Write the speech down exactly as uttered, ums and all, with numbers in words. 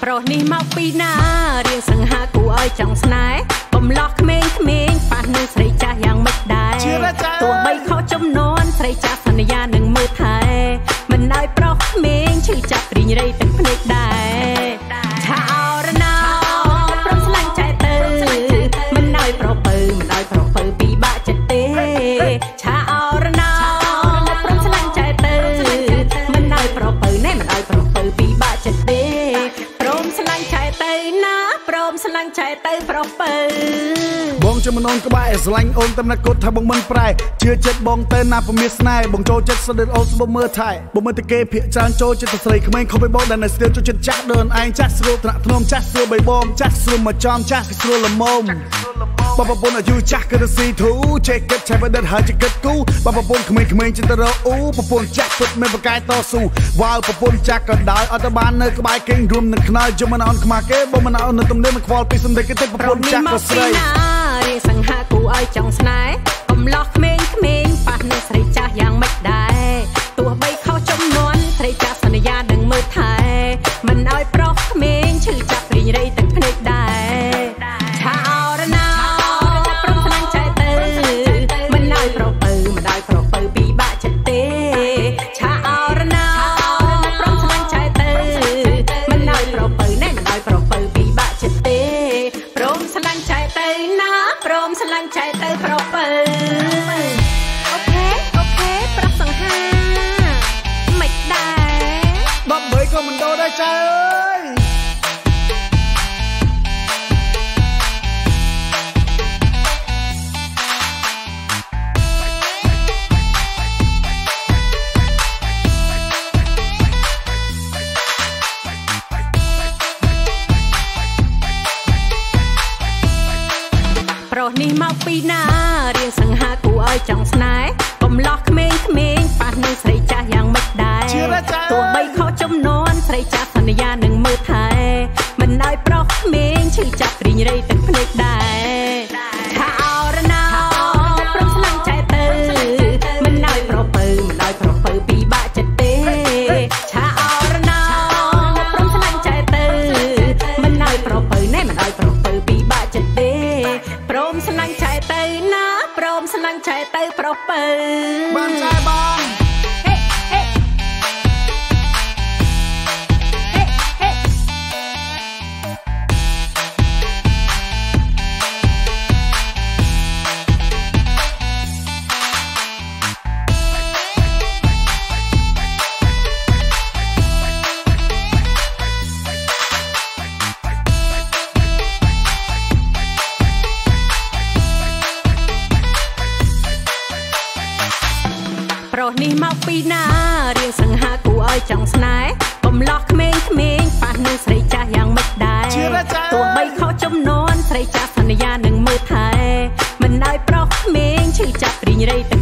ប្រុសនេះមកពីណារៀងសង្ហាគួរឲ្យចង់ស្នេហ៍កំឡោះក្មេងក្មេងប៉ះនឹងស្រីចាស់យ៉ាងម៉េចដែរទោះបីខុសចំនួនស្រីចាស់សន្យានឹងមើលថែមិនឲ្យប្រុសក្មេងឈឺចាប់ព្រីងរៃទាំងភ្នែកដែរថាអរណាព្រមស្លាញ់ចែកទៅមិនឲ្យប្រពើមិនឲ្យប្រពើពីបាក់ចិត្តទេឆាអរណាព្រមស្លាញ់ចែកទៅមិនឲ្យប្រពើណែមិនឲ្យប្រពើពីបាក់ចិត្តទេព្រមស្លាញ់ចែកទៅណាព្រមស្លាញ់ចែកទៅប្រពើបងចាំមិនអូនក្បែរស្រឡាញ់អូនតាមណាកូតថាបងមិនប្រែជឿចិត្តបងទៅណាពមៀស្នេហ៍បងចូលចិត្តស្ដីអូនស្បមើលថែបងមើលតែគេភាកច្រើនចូលចិត្តស្រីក្មេងខុសពីបងដែលនៅស្ទើរចូលចិត្តចាស់ដើនឯងចាស់ស្រួលថ្នាក់ធ្នមចាស់ស្រួលបីបងចាស់ស្រួលមកចំចាស់ស្រួលល្មមបបពុនអាយុចាស់គឺស៊ីធូចេះគិតឆែបដិតហើយចេះគិតគូបបពុនក្មេងក្មេងចិត្តរអ៊ូបពុនចាស់ពិតមិនប្រកែកតស៊ូវ៉ាវបពុនចាស់ក៏ដោយអត់ទៅបាននៅក្បែរគេងរួមនឹងខ្នើយយកមិនអន់ខ្មាស់គេបងមិនអន់នៅទំនេរមិនខ្វល់ពីសម្ដីគេទៅបពុនចាស់ក៏ស្រីរៀងសង្ហាគួរឲ្យចង់ស្នេហ៍កំឡោះក្មេងក្មេងប៉ះនឹងស្រីចាស់យ៉ាងម៉េចដែរទោះបីខុសចំនួនស្រីចាស់សន្យានឹងមើលថែមិនឲ្យប្រុសក្មេងឈឺចាប់ព្រីងរៃទាំងភ្នែកដែរឆាអរណាព្រមស្លាញ់ចែកទៅមិនឲ្យប្រពើមិនឲ្យប្រពើពីបាក់ចិត្តទេឆាអរណាព្រមស្លាញ់ចែកទៅមិនឲ្យប្រពើណែមិនឲ្យប្រពើពីបាក់ចិត្តទេព្រមស្លាញ់ចែកទៅណាព្រមស្លាញ់ចែកទៅប្រពើអូខេអូខេប្រុសសង្ហាមិនដែរបបបីក៏មិនដូរដែរចាអើយប្រុសនេះមកពីណារៀងសង្ហាគួរឲ្យចង់ស្នេហ៍កំឡោះក្មេងក្មេងប៉ះនឹងស្រីចាស់យ៉ាងម៉េចដែរទោះបីខុសចំនួនស្រីចាស់សន្យានឹងមើលថែមិនឲ្យប្រុសក្មេងឈឺចាប់ព្រីងរៃទាំងភ្នែកដែរថាអរណាព្រមស្លាញ់ចែកទៅមិនឲ្យប្រពើមិនឲ្យប្រពើពីបាក់ចិត្តទេឆាអរណាព្រមស្លាញ់ចែកទៅមិនឲ្យប្រពើណែមិនឲ្យប្រពើពីបាក់ចិត្តទេព្រមស្លាញ់ចែកទៅណាព្រមស្លាញ់ចែកទៅប្រពើបានចែកបងប្រុសនេះមកពីណារៀងសង្ហាគួរឲ្យចង់ស្នេហ៍កំឡោះក្មេងក្មេងប៉ះនឹងស្រីចាស់យ៉ាងម៉េចដែរទោះបីខុសចំនួនស្រីចាស់សន្យានឹងមើលថែមិនឲ្យប្រុសក្មេងឈឺចាប់ព្រីងរៃ